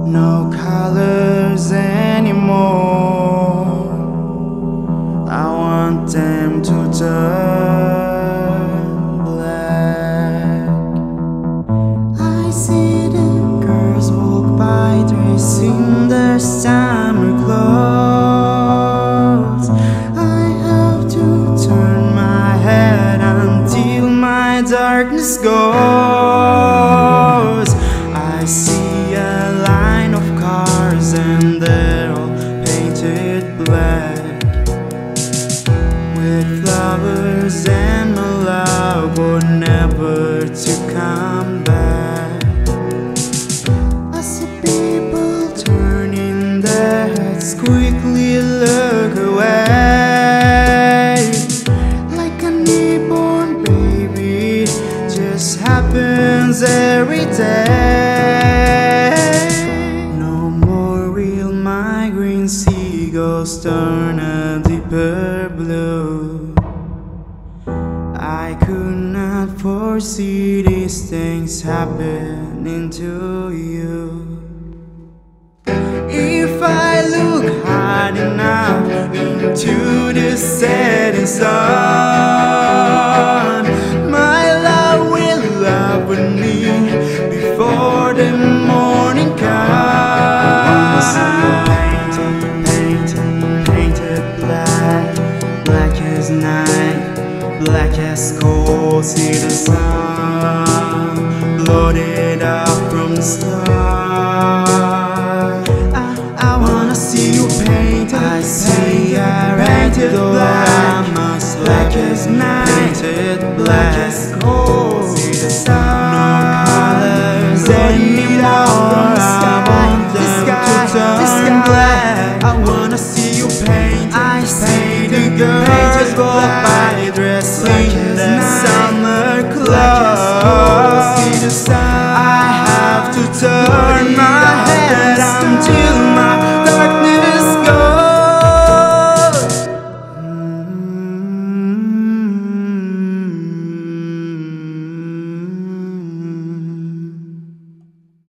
No colors anymore. I want them to turn black. I see the girls walk by dressed in their summer clothes. I have to turn my head until my darkness goes. I see a line of cars and they're all painted black, with flowers and my love were never to come back. I see people turning their heads, quickly look away, like a newborn baby, just happens every day. No more will my green seagulls turn a deeper blue. I could not foresee these things happening to you. If I look hard enough into the setting sun, my love will love with me before the morning comes. Painted black, black as night, black as coal. See the sun bloated up from the sky. I wanna see you painted. I see painted black, black as night, black as coal. See the sun, no colors anymore. I want them to turn black. I wanna see you painted. I see the girls walk by dressed in their summer clothes. See the sun, I have to turn my